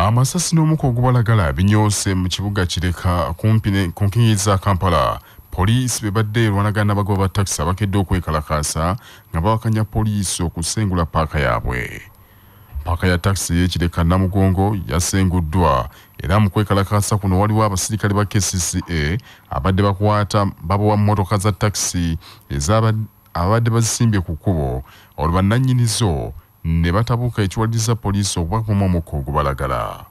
Amasasi n'omuko ogubalagala Binyose mu kibuga Kireka kumpi ku nkingi za Kampala. Poliisi bebadde erwanagana abagoba ba taxi abakedde okwekalakaasa nga bawakanya poliisi okusengula paaka yaabwe. Paaka ya taxi y'Ekireka Namugongo yasenguddwa era mu kwekalakaasa kuno waliwo abasirikale ba KCCA abadde bakwata babowa mmotoka za taxi abadde bazisimbye ku kkubo oluvannannyinizo ne batabuka ekiwaliriza poliisi okubakuma omukko ogubalagala.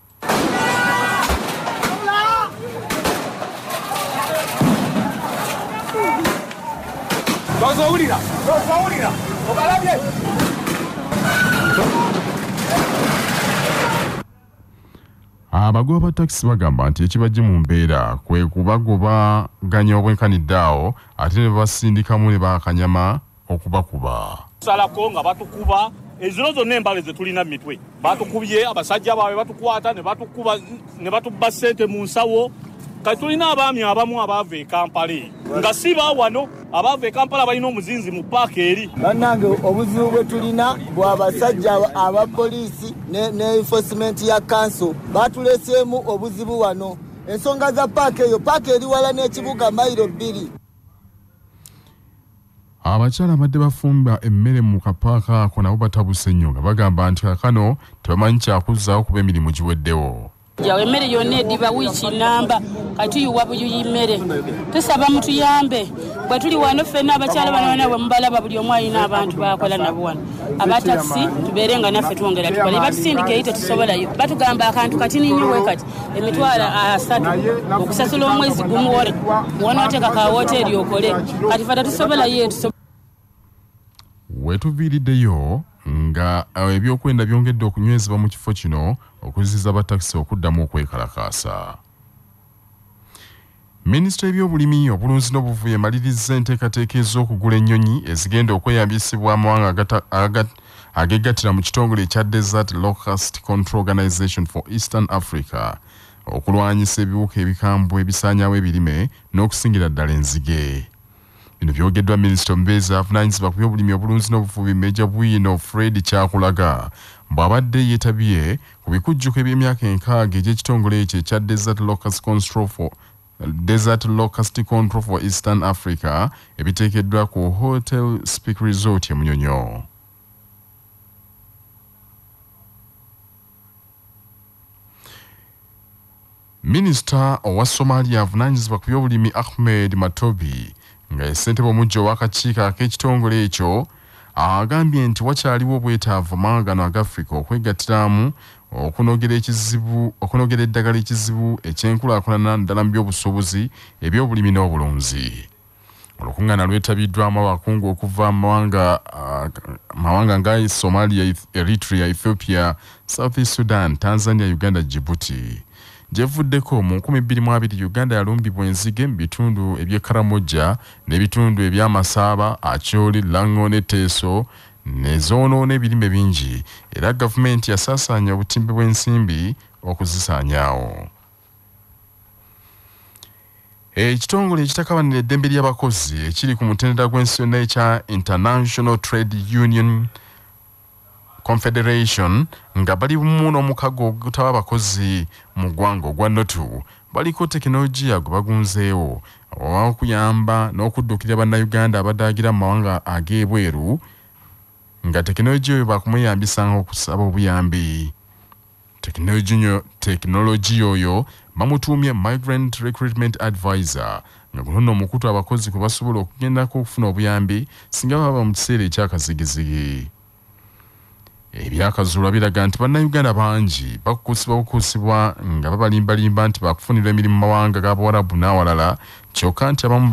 Abagoba ba taxi bagamba nti ekibajje mu mbeera kwe kubagobaganya obwenkaniddaawo ate ne basindikamu ne bakanyama okubakuba. Salako nga batukuba ezino zonna embale ze tulina mitwe batukubye abasajja baabwe batukwata ne batukuba ne batubba ssente mu nsawo kati tulina abaami abamu abaava e Kampala nga si baawano abaava e Kampala balina omuzinzi mu paaka eri. Bannange obuzibu bwe tulina bw'abasajja abapoliisi ne enforcement ya council batuleseemu obuzibu wano ensonga za paaka eyo paaka eri wala n'ekibuga mayiro 2. Abakyala badde bafumba emmere mu kapaaka ako nabo batabuse nnyo nga bagamba nti kakano tebamanyi kyakuzzaawo kuba emirimu giweddewo. Jawe emmere yonna ediba wiiki namba kati yuwa buyuyi mmere tusaba mutuyambe bwe tuli wano ffenna abakyala bano bwe mubalaba buli omu alina abantu bakola nabo wano abatakisi tubeere nga naffe twongera tukole batusindika eri tetusobolayo batugamba akantu kati ninyiwe kati emitwalo 3 okusasula omwezi gumu wonooteeka ka woteeri okole kati fata tusobolayo wetuviiriddeyo nga ebyokwenda byongedde okunywezebwa mu kifo kino okuziza batakisi okuddamu okwekalakaasa. Minisitule y'ebyobulimi obulunzi n'obuvubi emaliriza enteekateeka ez'okugula ennyonyi ezigenda okweyambisibwa amawanga agegattira mu kitongole ekya Desert Locust Control Organization for Eastern Africa okulwanyisa ebiwuka ebikambwe ebisaanyaawo ebirime n'okusingira ddala enzige. Bino byogeddwa Minisita omubeezi avunaanyizibwa ku byobulimi obulunzi n'obuvubi Major Bwino Fred Kyakulaga bw'abadde yeetabye ku bikujjuko eby'emyaka 6 egy'ekitongole ekyo ekya Desert Locust Control for Eastern Africa ebiteekeddwa ku Hotel Speak Resort e Munyonyo. Minisita owa Somalia avunaanyizibwa ku byobulimi Ahmed Matobi nga ssentebe omujja ow'akakiiko ak'ekitongole ekyo agambye nti wakyaliwo obwetaavu amawanga gano ag'Afrika okwegattiramu okunogera eddagala ekizibu ekyenkulaakulana ddala mu by'obusuubuzi ebyobulimi n'obulunzi. Olukuŋŋaana lwetabiddwamu abakungu okuva mawanga nga Somalia, Eritrea, Ethiopia, South Sudan, Tanzania, Uganda, Djibouti. Jevuddeko mu 2020 Uganda yalumbibwa enzige mu bitundu eby'e Karamoja n'ebitundu eby'Amasaaba, Acholi, Lango ne Teso ne zoonoona ebirime bingi era gavumenti yasaasaanya obutimbe bw'ensimbi okuzisaanyaawo. Ekitongole ekitakabanira eddembe ly'abakozi ekiri ku mutendera gw'ensi yonna ekya International Trade Union Confederation nga bali bumu n'omukago ogutaba abakozi mu ggwanga ogwa Notu baliko tekinologiya gwe bagunzeewo okuyamba n'okuddukira bannayuganda abadaagira mu mawanga ag'ebweru nga tekinologiya oyo bakumweyambisanga okusaba obuyambi. Tekinologiya oyo bamutuumye Migrant Recruitment Advisor nga guno omukutu abakozi kwe basobola okugendako okufuna obuyambi singa baba mu kiseera ekyakazigizigi. Ebyakazuulwa biraga nti bannayuganda bangi bakukusibwa nga babalimbalimba nti bakufunirwa emirimu mu mawanga g'Abawarabu n'awalala kyokka nti abamu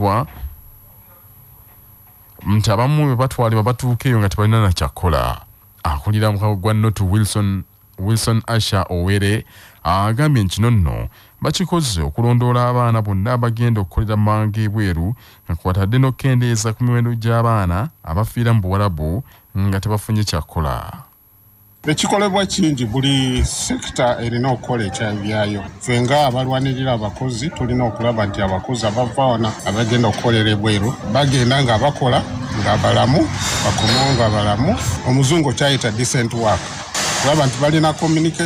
batwalibwa batuuka eyo nga tebalina na kyakkola. Akulira mukago gwa Notu Wilson Asha Owere agambye nkino nno bakikoze okulondoola abaana bonna abagenda okukolera mu mawanga ebweru nga kwatadde n'okkendeeza ku miwendo gy'abaana abafiira mu Buwarabu nga tebafunye kyakkola. Ekikolebwa kingi buli sekita erina okukola ekyabyayo. Ffe nga abalwanirira abakozi tulina okulaba nti abakozi abava wano abagenda okukolera ebweru bagenda nga bakola nga balamu bakomawo nga balamu. Omuzungu kyayita decent work. Kulaba nti balina communication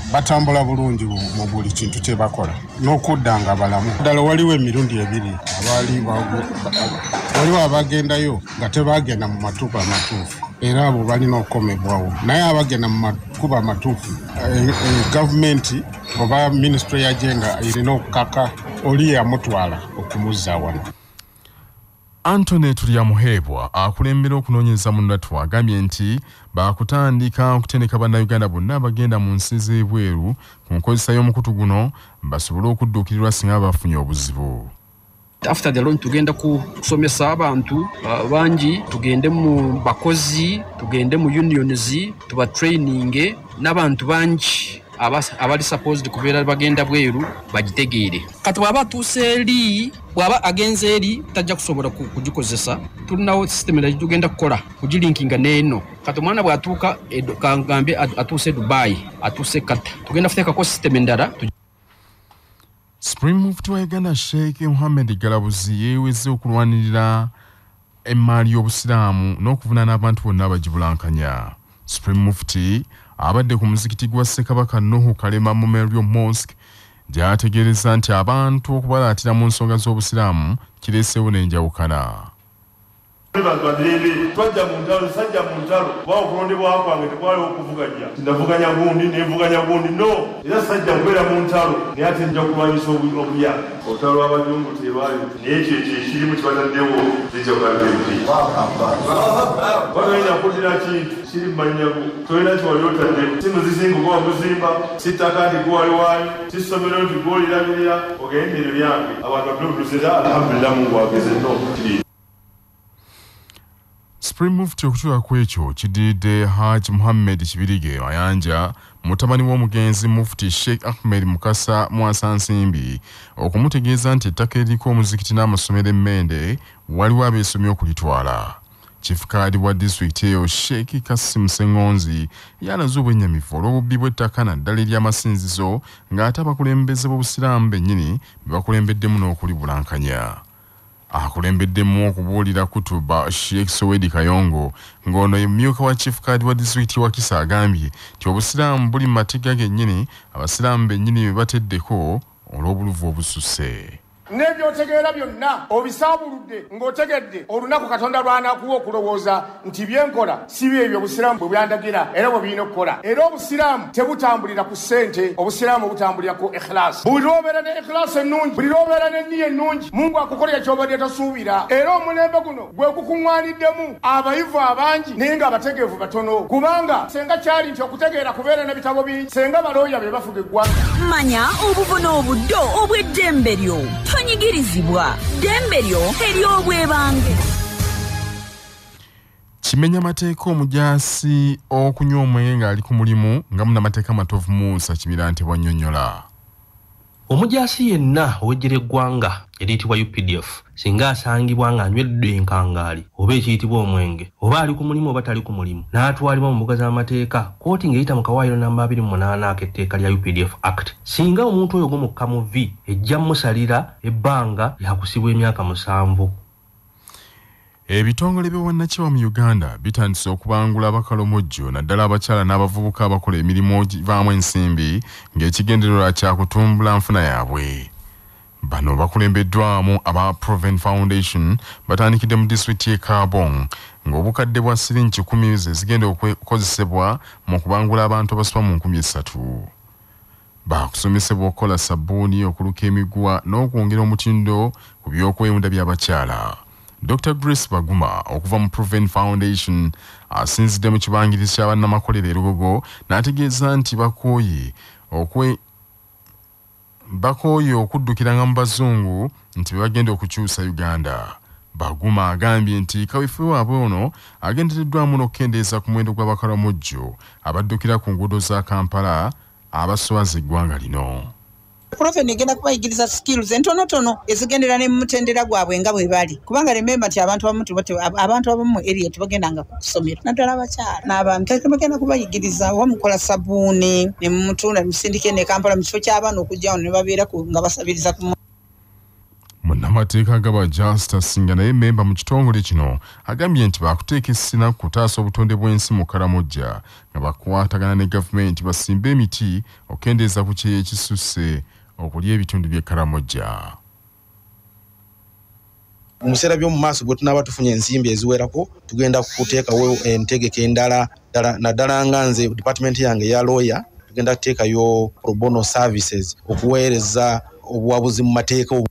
batambula bulungi mu buli kintu kye bakola n'okudda nga balamu. Ddala waliwo emirundi ebiri waliwo abagendayo nga tebagenda mu makubo amatuufu era abo balina okukomebwawo, naye abagenda mu makubo amatuufu gavumenti oba minisitule ya genda erina okukaka oli yamutwala okumuzza wano. Anthony Tulyamuhebwa akulembera okunoonyereza mu Natwa agambye nti baakutandika okutendeka bannayuganda bonna abagenda mu nsi z'ebweru ku nkozesa y'omukutu guno basobole okudduukirirwa singa bafunye obuzibu. After the launch tugenda kusomesa abantu bangi, tugende mu bakozi, tugende mu unions, tuba training n'abantu bangi abali supposed kubeera bagenda bweru bagitegeere. Kati bwaba tuseeri bwaba agenze eri tajja kusobola kugikozesa, tulinawo system era tugenda kukola kugilinkinga n'eno. Kati omwana bw'atuuka kangambye atuuse Dubai, atuuse Kata, tugenda kuteekako system endala. Supreme Mufti wa Uganda Sheikh Muhammad Galabuzi yeeweze okulwanirira emmaali y'obusiraamu n'okuvunaana abantu bonna abagibulankanya. Supreme Mufti abadde ku muzikiti gwa Ssekabaka Nuhu Kalema Memorial Mosque gy'ategeereza nti abantu okubalaatira mu nsonga z'obusiraamu kireeseewo n'enjawukana. Twajja mu ntalo, sajja mu ntalo, bwawo okulondebwa kwange tekwaliwo okuvuganya. Ndavuganya gundi, nevuganya gundi, no. Era sajja kubeera mu ntalo, naye ate nja kulwanyisa obuya. Olutalo lw'abajungu tebaali, naye ekyo ekirimu kibataddewo zijja kukaddebi. Bagenda kuddira kintu, kiri mu mannyago, tolina kiwali otaddewo. Si muzizingo gwa muzimba, si ttaka nti gwali waani, si ssomero nti gw'olirabirira, ogende ebyo byange. Abantu babyobuluzira, alhamdulillah Mungu ageze no. Supreme Mufti okutuuka ku ekyo kiddiridde Haji Muhammad Kibirige Mayanja mutabani w'omugenzi Mufti Sheikh Ahmed Mukasa Mwasa Nsimbi okumutegeeza nti ettaka eriko omuzikiti n'amasomero emmende waliwo abeesomye okulitwala. Chief Kaadi wa disitulikiti eyo Sheikh Kasim Sengonzi yalaze obwennyamivu olw'obubbi bw'ettaka naddala ery'amasinzizo ng'ate abakulembeze b'obusiraamu bennyini be bakulembeddemu n'okulibulankanya. Akulembeddemu okubuulira kutuba Sheikh Sowedi Kayongo ng'ono emyuka wa Chief Kaadi wa disitulikiti wa Kisa agambye nti obusiraamu buli mu mateeka gennyini abasiraamu bennyini be bateddeko olw'obuluvu obususse. N'ebyotegeera byonna obisaabuludde ng'otegedde olunaku Katonda lw'anaakuwa okulowooza nti byenkola si byebyo obusiraamu bwe byandagira era bwe birina okukola. Era obusiraamu tebutambulira ku ssente, obusiraamu butambulira ku ikhilaasi. Buli lw'obeera ne ikhilaasi ennungi, buli lw'obeera n'enniya ennungi, Mungu akukolera ky'obadde tosuubira. Era omulembe guno gwe gukuŋŋaaniddemu abayivu abangi naye ng'abategeevu batono. Kubanga senga kyali nti okutegeera kubeera n'ebitabo bingi, senga balooya be bafuga eggwanga. Manya obuvuno obuddo obw'eddembe lyo. Nyigirizibwa dembe lyo ery'obwebange. Kimenya mateeka omujaasi okunywa omwenge ng'ali ku mulimu nga munnamateeka Matovu Musa Kimirante bw'annyonnyola. Omujaasi yenna ow'eggye ly'eggwanga eriyitibwa UPDF singa asangibwa ng'anywedde enkangaali oba ekiyitibwa omwenge oba ali ku mulimu oba tali ku mulimu n'atwalibwa mu mbuga z'amateeka kkooti ng'eyita mu kawaayiro namba 28 ak'etteeka lya UPDF Act, singa omuntu oyo gumukka mu vvi ejja mmusalira ebbanga lyakusibwa emyaka 7. Ebitongole by'obwannakiwa mu Uganda bitandise okubangula abakalomojjo naddala abakyala n'abavubuka abakola emirimu givaamu ensimbi ng'ekigendererwa kya kutumbula nfuna yaabwe. Bano bakulembeddwamu aba Proven Foundation batandikidde mu disitulikiti y'e Kabong ng'obukadde bwa siringi 10 ze zigenda okukozesebwa mu kubangula abantu abasoba mu 3,000. Bakusomesebwa okukola sabbuuni, okuluka emiguwa n'okwongera omutindo ku by'okwewunda by'abakyala. Dr. Grace Baguma okuva mu Proven Foundation asinzidde mu kibangirizi kya bannamakolero e Lugogo n'ategeeza nti bakooye okuddukiranga mu bazungu nti bagenda okukyusa Uganda. Baguma agambye nti kaweefube waabwe ono agendereddwamu n'okukendeeza ku muwendo gw'abakalamojjo abaddukira ku nguudo za Kampala abasowaza eggwanga lino. Proven igenda kubayigiriza skills entonotono ezigendera ne mutendera gwabwe nga bwe bali, kubanga remember ti abantu abamu mu area tebagendanga ku kusomera naddala abakyala n'abantu bagenda kubayigiriza wamukola sabbuuni ne mutunda musindike ne Kampala mu kifo ky'abaana okujjawo ne babeera nga basabiriza ku Munnamateeka agaba Justus nga naye memba mu kitongole kino agambye nti baakuteeka essina kutaasa obutonde bw'ensi mu Karamojja nga bakwatagana ne gavumenti basimbe emiti okendeeza ku kyeya ekisusse okulya ebitundu by'e Karamojja. Mu biseera by'omu maaso bwe tunaaba tufunye ensimbi eziwerako tugenda kuteekawo entegeka endala naddala nga nze department yange ya lawyer tugenda kuteekayo pro bono services okuweereza obuwabuzi mu mateeka.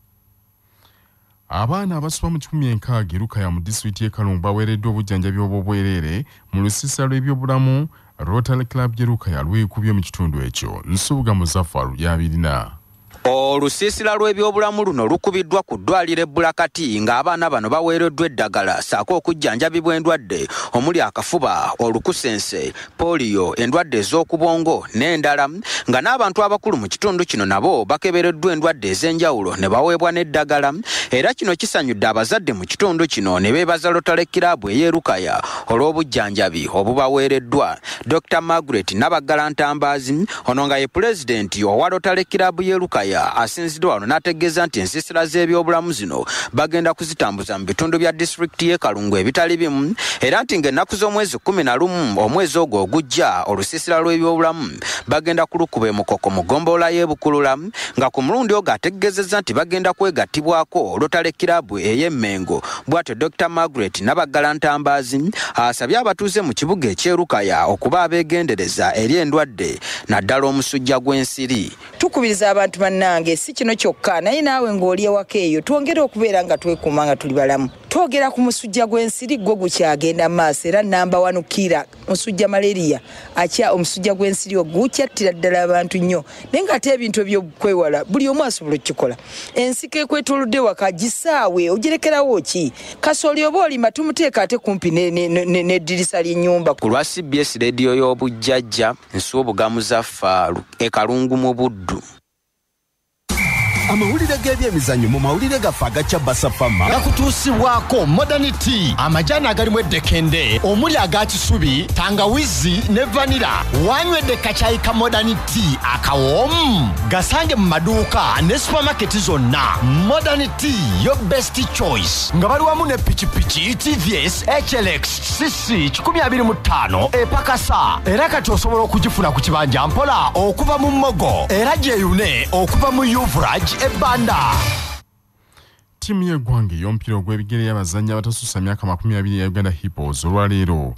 Abaana abasoba mu 16 Kireka mu disitulikiti y'e Kalungu baweereddwa obujjanjabi obw'obwereere mu lusiisira lw'ebyobulamu Rotary Club Kireka yalwekubye mu kitundu ekyo. Nsubuga Muzaffaru yabirina. Olusiisira lw'ebyobulamu luno lukubiddwa ku ddwaliro ebbulakati ng'abaana bano baweereddwa eddagala ssaako okujjanjabibwa endwadde omuli akafuba, olukusense, poliyo, endwadde ez'okubongo n'endala nga n'abantu abakulu mu kitundu kino nabo bakebereddwa endwadde ez'enjawulo ne baweebwa n'eddagala. Era kino kisanyudde abazadde mu kitundu kino ne beebaza Rotary Club ey'e Lukaya olw'obujjanjabi obubaweereddwa. Dr. Margaret Nabaggala Ntambazi ono nga ye pulezidenti owa Rotary Club y'e Lukaya asinziddwa wano n'ategeeza nti ensiisira z'ebyobulamu zino bagenda kuzitambuza mu bitundu bya disitulikiti y'e Kalungu ebitali bimu, era nti ng'ennaku z'omwezi 11 omwezi ogwo ogujja olusiisira lw'ebyobulamu bagenda kulukuba emukoko mu ggombolola y'e Bukulula, nga ku mulundi ogwo ategeezezza nti bagenda kwegattibwako Rotary Club ey'e Mengo. Bw'atyo Dr. Margaret Nabaggala Ntambazi asabye abatuuze mu kibuga eky'e Lukaya okuba abeegendereza eri endwadde naddala omusujja gw'ensiri. Tukubiriza abantu bannange si kino kyokka naye naawe ng'oli ewaka eyo twongere okubeera nga twekuuma nga tuli balamu. Twogera ku musujja gw'ensiri gwo gukyagenda maaso era namba 1 kira musujja malaria akya omusujja gw'ensiri ogukyattira ddala abantu nnyo naye ng'ate ebintu ebyokwewala buli omu asobola okukikola. Ensiko ekwetoolodde waka gisaawe ogirekerawo ki? Kasooli oba olima tumuteeka ate kumpi n'eddirisa ly'ennyumba. Ku lwa CBS rediyo y'obujjajja Nsubuga Muzaffaru e Kalungu mu Buddu. Amawulire g'ebyemizannyo mu mawulire gaffe agakya Basafama gakutuusibwako Modernity, amajaani agalimu eddekende omuli aga kisubi, tangawizi ne vanira. Wanywedde kacaayi ka Modernity akawoomu gasange mu maduuka ne supamaketi zonna. Modernity yo best choice nga bali wamu ne pikipiki TVS HLX CC 125 epakasa, era kati osobola okugifuna ku kibanja mpola okuva mu Mmogo era gyeyune okuva mu Yuvrage ebanda. Timu y'eggwanga ey'omupiira ogw'ebigere y'abazannyi abatasussa myaka 20 ya Uganda Hippos olwaleero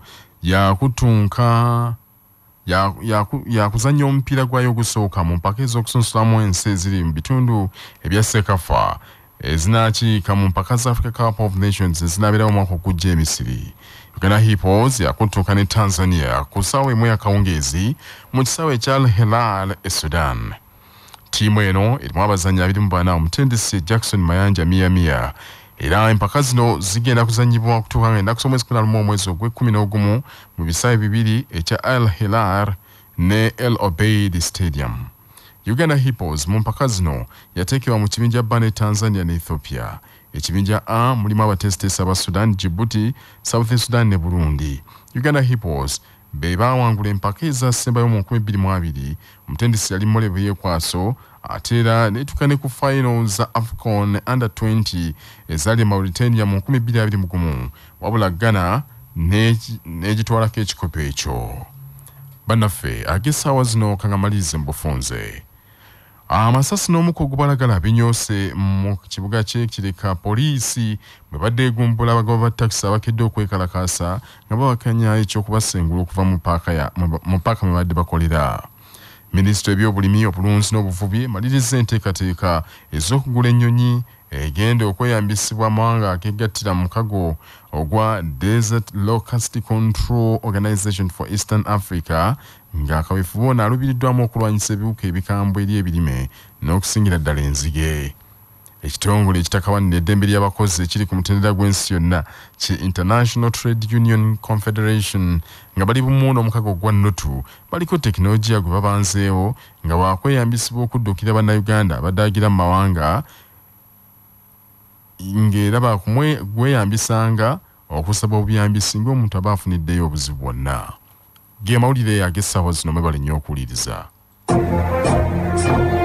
yakuzannya omupiira gwayo ogusooka mu mpaka ez'okusunsulamu ensi eziri mu bitundu ebya Sekafa ezinakiika mu mpaka za Africa Cup of Nations ezinabeerawo omwaka ogujja e Misiri. Uganda Hippos yakutuuka ne Tanzania ku ssaawa emu yakawungeezi mu kisaawe ekya Al Hilal e Sudan. Timu eno erimu abazannyi 24 omutendesi Jackson Mayanja Mia era empaka zino zigenda kuzannyibwa okutuuka ng'ennaku z'omwezi 11 omwezi ogw'e11 mu bisaawe bibiri ekya Al Hilal ne El Obeid Stadium. Uganda Hippos mu mpaka zino yateekebwa mu kibinja B ne Tanzania ne Ethiopia. Ekibinja A mulimu abatesitesi aba Sudan, Djibouti, South Sudan ne Burundi. Uganda Hippos be baawangula empaka ezaasembayo mu 2020. Omutendesi yali Molebu Yekwaso ate era neetuuka ne ku finals za AFRICAN Under 20 ezaali Mauritania mu 2021 wabula Ghana n'egitwalako ekikopo ekyo. Bannaffe ag'essaawa zino kangamalirize mu bufunze. Amasasi n'omuko gubalagala Binyose mu kibuga ky'e Kireka poliisi bwe badde egumbula abagoba ba taxi abakedde okwekalakaasa nga bawakanya eky'okubasengula okuva mu paaka mwe badde bakolera. Minisitule by'obulimi, obulunzi n'obuvubi maliriza enteekateeka ez'okugula ennyonyi egenda okweyambisibwa amawanga agegattira mu mukago ogwa Desert Locust Control Organization for Eastern Africa ng'akaweefube ono alubiriddwamu okulwanyisa ebiwuka ebikambwe eri ebirime n'okusingira ddala enzige. Ekitongole ekitakawanira eddembe ly'abakozi ekiri ku mutendera gw'ensi yonna ki International Trade Union Confederation nga bali bumu n'omukago gwa Notu baliko tekinologiya gwe babanzeewo nga waakweyambisibwa okuddukira bannayuganda abadaagira mu mawanga ng'era bakumweyambisanga okusaba obuyambisi ng'omuntu aba afuniddeyo obuzibu bwonna. Ge mawulire ag'essaawa zino mwebale nnyo okuwuliriza.